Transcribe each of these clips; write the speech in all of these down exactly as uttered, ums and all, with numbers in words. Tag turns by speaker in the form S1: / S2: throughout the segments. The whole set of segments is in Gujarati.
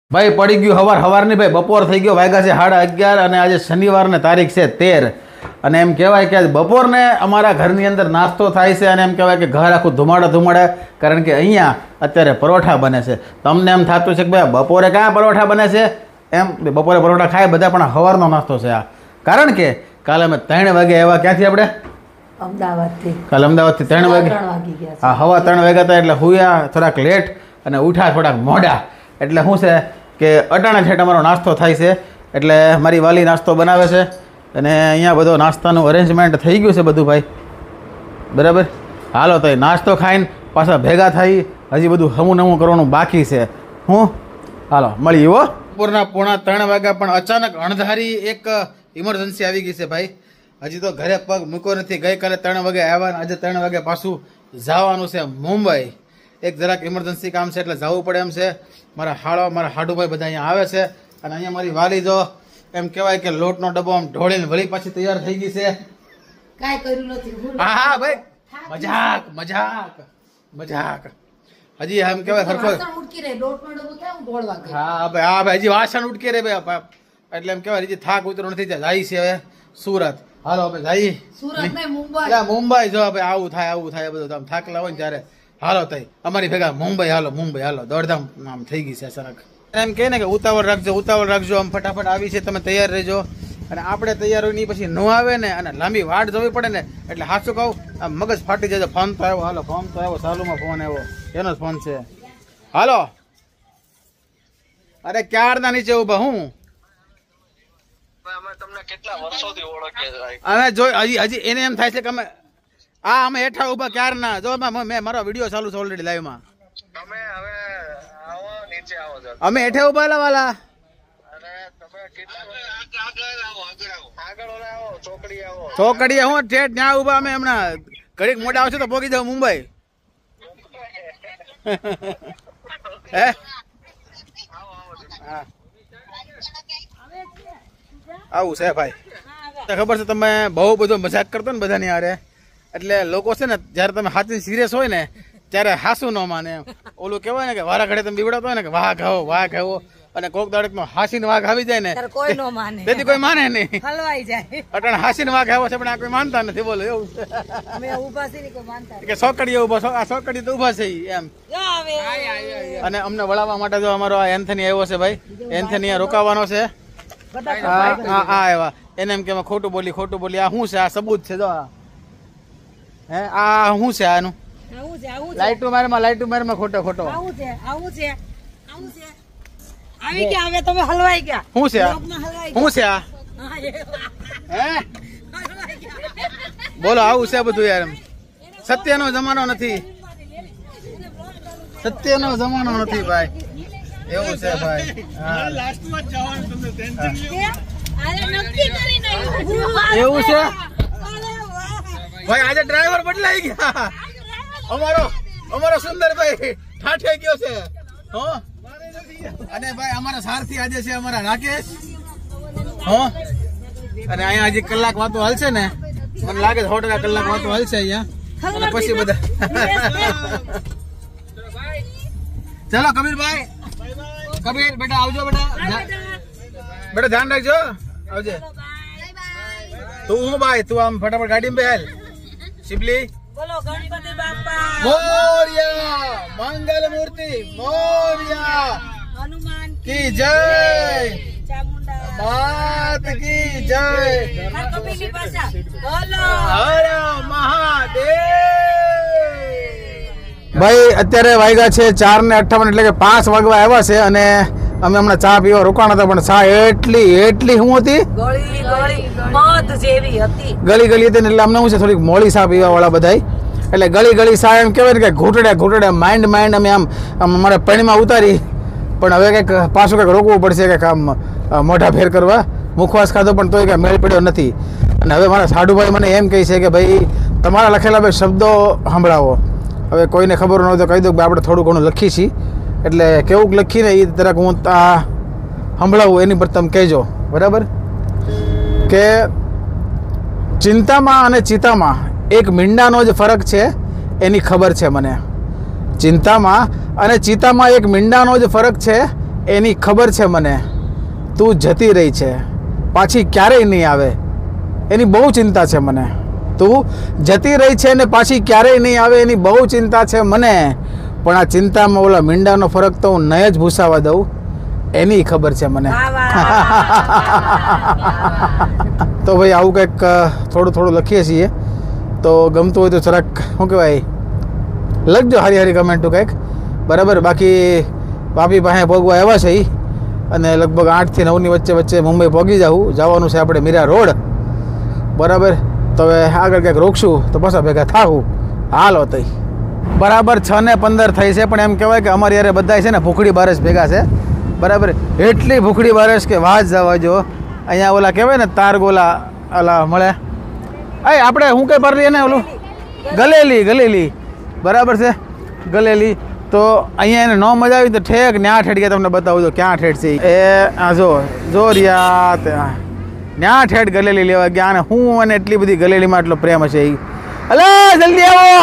S1: ભાઈ પડી ગયું હવાર હવારની ભાઈ બપોર થઈ ગયો વાગ્યા છે સાડા અગિયાર અને આજે શનિવારને તારીખ છે તેર અને એમ કહેવાય કે આજ બપોરને અમારા ઘરની અંદર નાસ્તો થાય છે અને એમ કહેવાય કે ઘર આખું ધુમાડા ધુમાડે કારણ કે અહીંયા અત્યારે પરોઠા બને છે. તમને એમ થતું છે કે ભાઈ બપોરે ક્યાં પરોઠા બને છે એમ બપોરે પરોઠા ખાય બધા પણ સવારનો નાસ્તો છે આ કારણ કે કાલે અમે ત્રણ વાગે આવ્યા ક્યાંથી આપણે
S2: અમદાવાદથી
S1: કાલે અમદાવાદથી ત્રણ વાગે હા હવા ત્રણ વાગ્યા હતા એટલે હુયા થોડાક લેટ અને ઉઠ્યા થોડાક મોડા એટલે શું છે કે અટાણા છેટ અમારો નાસ્તો થાય છે એટલે મારી વાલી નાસ્તો બનાવે છે અને અહીંયા બધો નાસ્તાનું અરેન્જમેન્ટ થઈ ગયું છે બધું ભાઈ બરાબર. હાલો તો નાસ્તો ખાઈને પાછા ભેગા થઈ હજી બધું હમું નમું કરવાનું બાકી છે. હું હાલો મળી હો. બપોરના પોણા ત્રણ વાગ્યા પણ અચાનક અણધારી એક ઇમરજન્સી આવી ગઈ છે ભાઈ. હજી તો ઘરે પગ મૂક્યો નથી. ગઈકાલે ત્રણ વાગે આવ્યા આજે ત્રણ વાગે પાછું જવાનું છે મુંબઈ. એક જરાક ઇમરજન્સી કામ છે એટલે જવું પડે એમ છે. મારા હાળો મારા હાડુભાઈ બધા અહીંયા આવે છે અને અહીંયા મારી વાલી જો એમ કહેવાય કે લોટનો ડબ્બો આમ ઢોળીને વળી પાછી તૈયાર થઈ ગઈ છે.
S2: કાઈ કર્યું નથી.
S1: હા હા ભાઈ મજાક મજાક મજાક હજી એમ કહેવાય ખરખો
S2: ઉટકી રે લોટનો ડબ્બો કેમ ઢોળવા ગયો.
S1: હા ભાઈ હા ભાઈ હજી વાસણ ઉટકી રે ભાઈ એટલે એમ કહેવાય હજી થાક ઉતરો નથી જાય છે હવે સુરત. હાલો આપણે જઈએ
S2: સુરત નહીં મુંબઈ.
S1: મુંબઈ જો ભાઈ આવું થાય આવું થાય બધું આમ થાકલા હોય ને ત્યારે હાલો તઈ અમારી ભેગા મુંબઈ હાલો મુંબઈ હાલો દોડધામ આમ થઈ ગઈ છે સરક. એમ કહે ને કે ઉતાવળ રાખજો ઉતાવળ રાખજો આમ ફટાફટ આવી છે તમે તૈયાર રહેજો અને આપણે તૈયાર હોય ની પછી ન આવે ને અને લાંબી વાટ જોવી પડે ને એટલે સાચું કહું આમ મગજ ફાટી જાય. ફોન તો આવ્યો હાલો ફોન તો આવ્યો ચાલુમાં ફોન આવ્યો એનો જ ફોન છે. હાલો અરે ક્યારના નીચે ઉભા હું અમે જો હજી હજી એને એમ થાય છે કે અમે હા અમે હેઠા ઉભા ક્યારના જો મેં મારો વિડીયો ચાલુ છે ઓલરેડી લાઈવમાં. અમે હેઠે ઉભા લા વાલા ચોકડીએ હું ઠેઠ ત્યાં ઉભા અમે હમણાં ઘડીક મોટા આવશે તો પોગી જાવ મુંબઈ. હે આવું છે ભાઈ. ખબર છે તમે બહુ બધો મજાક કરતો ને બધાની હારે એટલે લોકો છે ને જયારે તમે હાથી સિરિયસ હોય ને ત્યારે હાસું ન માને. ઓલું કેવાય ને કે વારા ઘડે તમે બીવડાતો હોય ને કે વાઘ આવો વાઘ આવો અને કોક દાડક નો હાસીને વાઘ આવી જાય ને
S2: કોઈ નો માને
S1: તેથી કોઈ માને નહીં
S2: હલવાઈ જાય.
S1: અટાણે હાસીને વાઘ આવ્યો છે પણ આ કોઈ માનતા નથી. બોલો એવું
S2: અમે ઊભા છે ને કોઈ માનતા
S1: કે સોકડીએ ઉભા આ સોકડી તો ઉભા છે એમ. અને અમને વળાવવા માટે જો અમારો આ એન્થની આવ્યો છે ભાઈ. એન્થની રોકાવાનો છે. હા આવ્યા એને એમ કે ખોટું બોલી ખોટું બોલી આ શું છે આ સબૂત છે જો હે આ શું છે આનું લાઈટુ મારમાં લાઈટુ મારમાં ખોટો ખોટો
S2: આવું છે આવું છે આવું છે આવી ગયા હવે તમે હલવાઈ ગયા.
S1: શું છે શું છે આ હે બોલો આવું છે બધું યાર. સત્યનો જમાનો નથી સત્યનો જમાનો નથી ભાઈ એવું છે ભાઈ. એવું છે ભાઈ આજે ડ્રાઈવર બદલાઈ ગયા. અમારો અમારો સુંદરભાઈ ઠાઠે ગયો છે. હો અને ભાઈ અમારા સારથી આજે છે અમારા રાકેશ. હો અને અહીંયા હજી કલાક વાતો હાલશે ને મને લાગે સો ટકા કલાક વાતો હાલશે અહીંયા અને પછી બધા ચલો કબીરભાઈ કબીર બેટા આવજો બેટા બેટા ધ્યાન રાખજો આવજે. તું હું ભાઈ તું આમ ફટાફટ ગાડી માં બેહાલ. શિબલી
S2: બોલો ગણપતિ બાપા
S1: મોર્યા મંગલ મૂર્તિ મોર્યા
S2: હનુમાન
S1: કી જય
S2: ચામુંડા
S1: માત કી જય
S2: કપિલી ભાષા બોલો
S1: હર મહાદેવ. ભાઈ અત્યારે વાગ્યા છે ચાર ને અઠ્ઠાવન એટલે કે પાંચ વાગવા આવ્યા છે અને અમે હમણાં ચા પીવા રોકાણ હતા પણ ચા એટલી એટલી શું હતી
S2: ગળી ગળી મધ જેવી હતી
S1: ગળી ગળી હતી એટલે અમને શું છે થોડીક મોડી ચા પીવા વાળા બધા એટલે ગળી ગળી ચા એમ કહેવાય ને કે ઘૂંટડે ઘૂંટડે માઇન્ડ માઇન્ડ અમે આમ આમ અમારા પાણીમાં ઉતારી પણ હવે કંઈક પાછું કંઈક રોકવું પડશે કંઈક આમ મોઢા ફેર કરવા. મુખવાસ ખાધો પણ તોય કંઈ મેળ પડ્યો નથી અને હવે મારા સાડુભાઈ મને એમ કહે છે કે ભાઈ તમારા લખેલા ભાઈ શબ્દો સંભળાવો. હવે કોઈને ખબર ન હોય તો કહી દઉં કે આપણે થોડું ઘણું લખી છીએ એટલે કેવું લખીને એ જરાક હું આ સંભળાવું એની પર તમે કહેજો બરાબર. કે ચિંતામાં અને ચિતામાં એક મીંડાનો જ ફરક છે એની ખબર છે મને. ચિંતામાં અને ચિતામાં એક મીંડાનો જ ફરક છે એની ખબર છે મને, તું જતી રહી છે પાછી ક્યારેય નહીં આવે એની બહુ ચિંતા છે મને. તું જતી રહી છે ને પાછી ક્યારેય નહીં આવે એની બહુ ચિંતા છે મને, પણ આ ચિંતામાં ઓલા મીંડાનો ફરક તો હું નહીં જ ભૂસાવા દઉં એની ખબર છે મને. તો ભાઈ આવું કંઈક થોડું થોડું લખીએ છીએ, તો ગમતું હોય તો જરાક શું કહેવાય લખજો હારી હારી કમેન્ટો કંઈક, બરાબર. બાકી વાપી પાસે પગવા આવ્યા છે એ, અને લગભગ આઠથી નવની વચ્ચે વચ્ચે મુંબઈ પહોંચી જવું જવાનું છે આપણે મીરા રોડ, બરાબર. તો હવે આગળ ક્યાંક રોકશું તો પાછા ભેગા થાવું. હાલો તઈ બરાબર છ ને પંદર થઈ છે, પણ એમ કહેવાય કે અમારી યારે બધા છે ને ભૂખડી બારસ ભેગા છે, બરાબર. એટલી ભૂખડી બારસ કે વાત જવા જો. અહીંયા ઓલા કહેવાય ને તાર ગોલા ઓલા મળે, અય આપણે શું કંઈ પારલીએ ને ઓલું ગલેલી ગલેલી, બરાબર છે ગલેલી. તો અહીંયા એને ન મજા આવી તો ઠેક ન્યા ઠેડ ગયા, તમને બતાવું તો ક્યાં ઠેડ છે એ. આ જો જો રિયા ન્યા ઠેડ ગલેલી લેવા ગયા, અને હું અને એટલી બધી ગલેલીમાં એટલો પ્રેમ હશે એ. અલે જલ્દી આવો.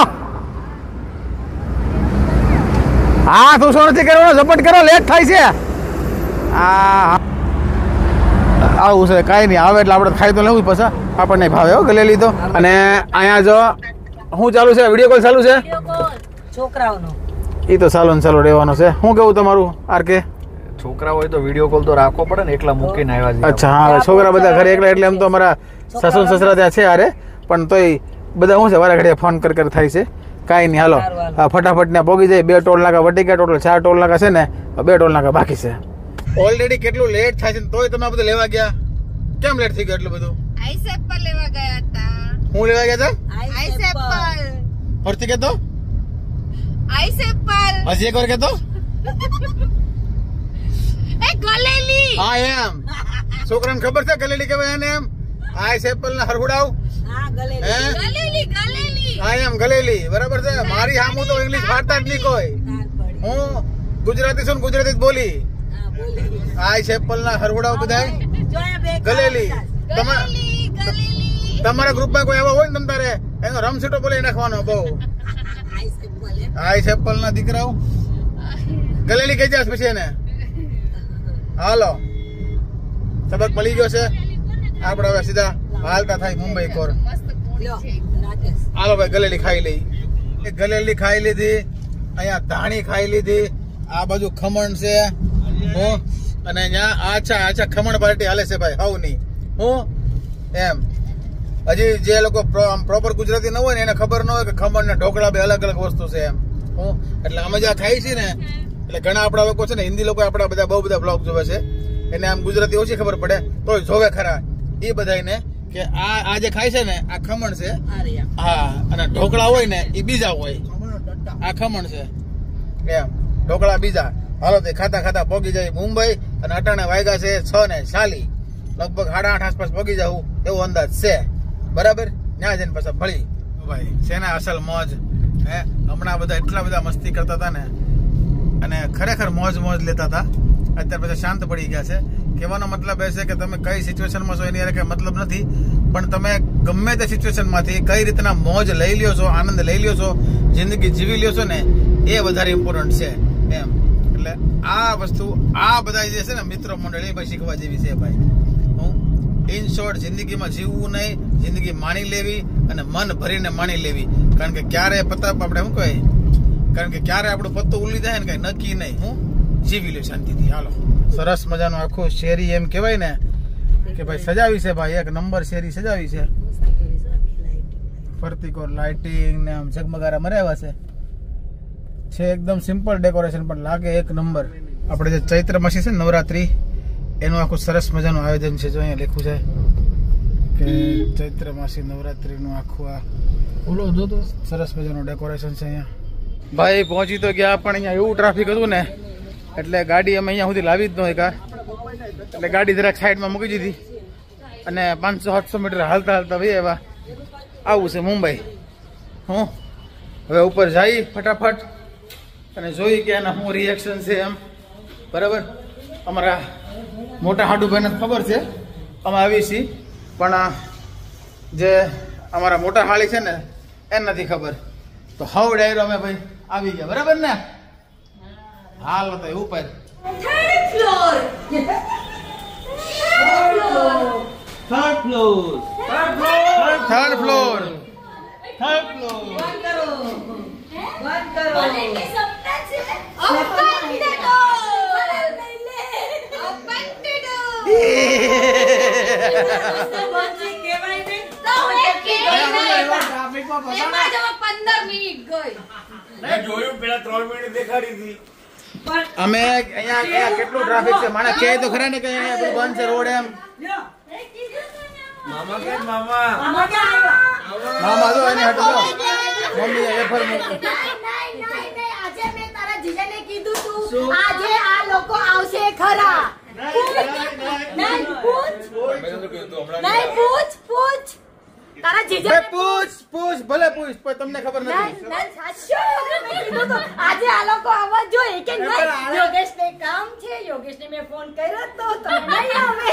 S1: હા તું શું નથી કરવાનો, ઝપટ કરો, લેટ થાય છે. આ આવું છે કાંઈ નહીં, આવે એટલે આપણે ખાઈ તો લેવું પાછા, આપણને ભાવે હો ગલેલી તો. અને અહીંયા જો શું ચાલુ છે, વિડીયો કોલ ચાલુ છે
S2: છોકરાઓનો,
S1: એ તો ચાલો ને ચાલો રહેવાનો છે. શું કેવું તમારું આર કે?
S3: છોકરા હોય તો વિડીયો કોલ તો રાખવો પડે ને, એકલા મૂકીને આવ્યા છે.
S1: અચ્છા હા, છોકરા બધા ઘરે એકલા, એટલે એમ તો અમારા સાસુ સસરા ત્યાં છે અરે, પણ તોય બધા શું છે વારા ઘડીએ ફોન કર કર થાય છે. કાંઈ નહીં, હાલો હા ફટાફટ ને પોગી જાય. બે ટોલ નાકા વટી ગયા, ટોટલ ચાર ટોલ નાકા છે ને, બે ટોલ નાકા બાકી છે. ઓલરેડી કેટલું લેટ થાય છે, તોય તમે આ બધું લેવા ગયા. કેમ લેટ થઈ ગયું એટલું બધું?
S4: આઈસ એપલ લેવા ગયા હતા.
S1: હું લેવા ગયા હતા?
S4: Ice apple.
S1: ફરતી કેતો?
S4: Ice apple.
S1: હજી એક વાર કેતો?
S4: એ ગલેલી.
S1: હા એમ છોકરાને ખબર છે ગલેલી કહેવાય એને? એમ આઈસ એપલ ને હરહુડાવ.
S2: હા ગલેલી
S1: હે
S4: ગલેલી ગલેલી.
S1: હા એમ ગલેલી, બરાબર છે. મારી હામું તો ઇંગ્લિશ વાર્તા જ નહીં કોઈ, હું ગુજરાતી છું ને ગુજરાતી જ બોલી. આઈસ એપલ ના હરહુડાવ બધાય ગલેલી. તમારા ગ્રુપમાં કોઈ એવા હોય ને તમ તારે એનો રમસીટો બોલી નાખવાનો બહુ. આઈસ એપલ ના દીકરાઓ ગલેલી કહી જાય પછી એને. હાલો સબક મળી ગયો છે, આપણે હવે સીધા હાલતા થાય મુંબઈ કોર. હાલો ભાઈ ગલેલી ખાઈ લઈ. એ ગલેલી ખાઈ લીધી, અહીંયા ધાણી ખાઈ લીધી, આ બાજુ ખમણ છે હું, અને અહીંયા આછા આછા ખમણ પાર્ટી હાલે છે ભાઈ હવ નહીં હું એમ. હજી જે લોકો પ્રોપર ગુજરાતી ન હોય ને એને ખબર ન હોય કે ખમણ ને ઢોકળા બે અલગ અલગ વસ્તુ છે એમ હું. એટલે અમે જ્યાં ખાઈ છીએ ને, એટલે ઘણા આપણા લોકો છે ને હિન્દી લોકો આપણા બધા બહુ બધા બ્લોગ જોવે છે, એને આમ ગુજરાતી ઓછી ખબર પડે તોય જોવે ખરા એ બધાને કે આ આ જે ખાય છે ને આ ખમણ છે, હા, અને ઢોકળા હોય ને એ બીજા હોય. આ ખમણ છે એમ, ઢોકળા બીજા. હાલો તે ખાતા ખાતા પોગી જાય મુંબઈ, અને અટાણે વાગ્યા છે છ ને ચાલી, લગભગ સાડા આઠ આસપાસ પોગી જાવ એવો અંદાજ છે, બરાબર. ત્યાં જઈને પાછા ભળી ભાઈ છે ને અસલ મોજ. હે હમણાં બધા એટલા બધા મસ્તી કરતા હતા ને, અને ખરેખર મોજ મોજ લેતા હતા. અત્યારે પછી શાંત પડી ગયા છે. કહેવાનો મતલબ એ છે કે તમે કઈ સિચ્યુએશનમાં છો એની કઈ મતલબ નથી, પણ તમે ગમે તે સિચ્યુએશનમાંથી કઈ રીતના મોજ લઈ લ્યો છો, આનંદ લઈ લ્યો છો, જિંદગી જીવી લ્યો છો ને, એ વધારે ઇમ્પોર્ટન્ટ છે એમ. એટલે આ વસ્તુ આ બધા જે છે ને મિત્રો મંડળી ભાઈ શીખવા જેવી છે ભાઈ. હું ઇન શોર્ટ જિંદગીમાં જીવવું નહીં, જિંદગી માણી લેવી અને મન ભરીને માણી લેવી. કારણ કે ક્યારે પતા આપણે શું કહે, કારણ કે ક્યારે આપણું પત્તું ઉલી જાય ને કઈ નક્કી નહીં. હું જીવી લ્યો શાંતિથી. હાલો સરસ મજાનું આખું શેરી એમ કહેવાય ને કે ભાઈ સજાવી છે ભાઈ, એક નંબર શેરી સજાવી છે. ફરતી કોર લાઇટિંગ ને આમ ઝગમગારા મરાવ્યા છે છે એકદમ સિમ્પલ ડેકોરેશન, પણ લાગે એક નંબર. આપણે જે ચૈત્ર માસી છે ને નવરાત્રી, એનું આખું સરસ મજાનું આયોજન છે. જો અહીંયા લખ્યું છે કે ચૈત્ર માસી નવરાત્રીનું આખું આ ઓલો જો તો સરસ મજાનું ડેકોરેશન છે અહીંયા. ભાઈ પહોંચી તો ગયા, પણ અહીંયા એવું ટ્રાફિક હતું ને એટલે ગાડી અમે અહીંયા સુધી લાવી જ ન હોય કા, એટલે ગાડી જરાક સાઈડમાં મૂકી દીધી અને પાંચસો સાતસો મીટર હાલતા હાલતા ભાઈ એવા આવું છે મુંબઈ. હું હવે ઉપર જઈ ફટાફટ અને જોઈ કે એના શું રિએક્શન છે એમ, બરાબર. અમારા મોટા હાડુભાઈને ખબર છે અમે આવી છીએ, પણ જે અમારા મોટા હાળી છે ને એને નથી ખબર. તો હાવ ડાયરો અમે ભાઈ આવી ગયા, બરાબર ને? હાલ તો ઉપર
S4: third floor
S1: third floor third floor third floor
S4: બોલે કે સપના છે open the door open the door
S2: કહેવાય ને
S4: તો એ કે એમાં જો પંદર મિનિટ ગઈ
S5: મેં જોયું પેલા ત્રણ મિનિટ દેખાડી હતી.
S1: અમે અહીંયા અહીંયા કેટલું ટ્રાફિક છે માણસ કહે તો ખરા ને કે અહીંયા બધું બંધ છે રોડ એમ
S2: લ્યો
S5: મામા કે મામા
S2: આમાં ક્યાં આવ્યા
S1: મામા જો એને હટો મમ્મી વેફર મૂકી
S4: નહીં નહીં નહીં નહીં આજે મેં તારા જીજાને કીધું તું આજે આ લોકો આવશે ખરા નહીં પૂછ નહીં પૂછ પૂછ તારા
S1: બે
S4: જીજાને
S1: પૂછ પૂછ ભલે પૂછ પણ તમને ખબર
S4: નહીં
S1: નથી
S4: નહીં સાચું મેં કીધું તું આજે આ લોકો આવવા જોઈએ કે નહીં યોગેશને કામ છે યોગેશને મેં ફોન કર્યો તો તમે નહીં આવે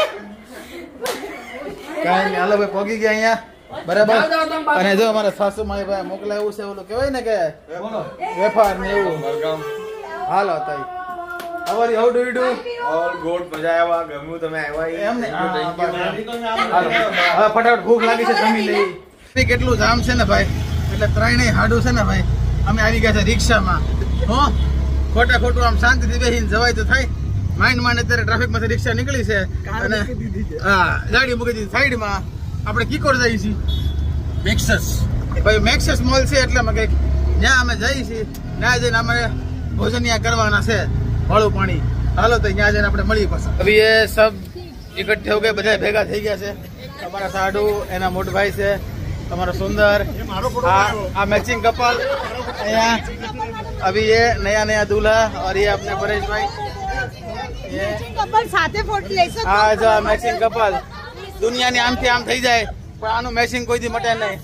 S1: કાંઈ નહીં હાલો ભાઈ પહોંચી ગયા અહીંયા બરાબર અને જો અમારા સાસુ મારી ભાઈ મોકલાય એવું છે ઓલું કહેવાય ને કે વેફાર ને એવું હાલો તઈ અમારી how do you do
S5: all good મજા આવ્યા ગમ્યું તમે આવ્યા
S1: એમ ને હા, બસ. હાલો હવે ફટાફટ ભૂખ લાગી છે જમી લઈ કેટલું જામ છે ને ભાઈ એટલે ત્રણેય હાડું છે ને ભાઈ અમે આવી ગયા છે રિક્ષામાં હો ખોટા ખોટું આમ શાંતિથી બેસીને જવાય તો થાય માંડ માંડ અત્યારે ટ્રાફિકમાંથી રિક્ષા નીકળી છે અને હા ગાડી મૂકી દીધી સાઈડમાં આપણે કિકોર જઈએ છીએ મેક્સસ ભાઈ મેક્સસ મોલ છે એટલે અમે કંઈક જ્યાં અમે જઈએ છીએ ત્યાં જઈને અમારે ભોજન ત્યાં કરવાના છે વાળું પાણી હાલો તો ત્યાં જઈને આપણે મળીએ પાછા અભી એ સબ ઇકઠ્ઠે હો ગયા બધા ભેગા થઈ ગયા છે અમારા સાડુ એના મોટભાઈ છે તમારો સુંદર આ આ મેચિંગ કપલ અહીંયા अभी ये नया नया दूल्हा और ये अपने परेश भाई ये
S2: કપલ સાથે ફોટો લઈ શકો
S1: આ જો મેચિંગ કપલ દુનિયાની આમથી આમ થઈ જાય પણ આનું મેચિંગ કોઈથી મટે નહીં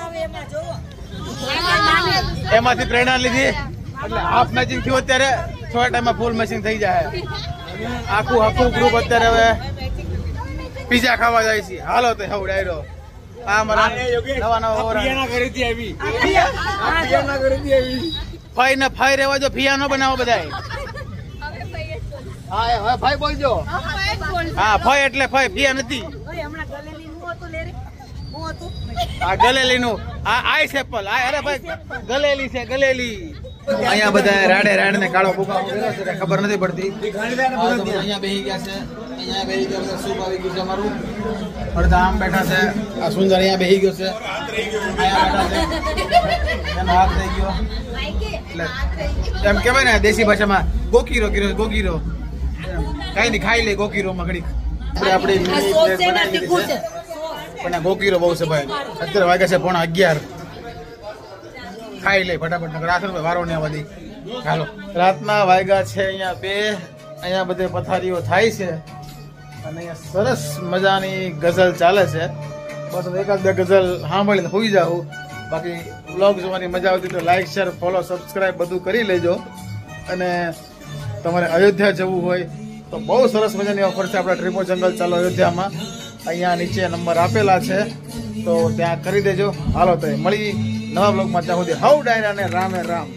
S1: એમાંથી પ્રેરણા લીધી એટલે હાફ મેચિંગ થયું અત્યારે થોડા ટાઈમમાં ફૂલ મેચિંગ થઈ જાય આખું આખું ગ્રુપ અત્યારે હવે પીઝા ખાવા જાય છે હાલો તો હવ ડાયરો આ મારા નવા નવા ઓરા
S5: કરીથી આવી
S1: ફાઈ ને ફાઈ રહેવા જો ફિયા નો બનાવો બધાય હા હવે ફાઈ બોલજો હા ફાઈ એટલે ફાઈ ફિયા નથી
S2: હમણાં ગલેલી નું હતું લે રે હું હતું
S1: આ ગલેલી નું આ આઈસ એપલ આ અરે ભાઈ ગલેલી છે ગલેલી અહીંયા બધા રાડે રાડ ને કાળો ભૂકા ઉભેલા છે ખબર નથી પડતી અહીંયા બેહી ગયા છે અહીંયા બેહી ગયા બધા સૂપ આવી ગયું છે અમારું અડધા આમ બેઠા છે આ સુંદર અહીંયા બેહી ગયો છે અહીંયા બેઠા છે એનો હાથ થઈ ગયો એટલે એમ કહેવાય ને દેશી ભાષામાં ગોકીરો કીરો ગોકીરો કઈ નહીં ખાઈ લે ગોકીરો માં ઘડીક આપણે આપણી mini plate બનાવી દીધી છે પણ આ ગોકીરો બહુ છે ભાઈ અત્યારે વાગ્યા છે પોણા અગિયાર ખાઈ લે ફટાફટ નકર આખર વારો ને બધી ચાલો રાતના વાગ્યા છે અહીંયા બે અહીંયા બધે પથારીઓ થાય છે અને અહીંયા સરસ મજાની ગઝલ ચાલે છે બસ એકાદ બે ગઝલ સાંભળીને હોઈ જાઉં બાકી વ્લોગ જોવાની મજા આવતી તો લાઈક શેર ફોલો સબસ્ક્રાઇબ બધું કરી લેજો અને તમારે અયોધ્યા જવું હોય તો બહુ સરસ મજાની ઓફર છે આપણા ટ્રીપો જંગલ ચાલો અયોધ્યામાં અહીંયા નીચે નંબર આપેલા છે તો ત્યાં કરી દેજો હાલો તો મળી નવા બ્લોગમાં ત્યાં સુધી હવ ડાયરા ને રામે રામ.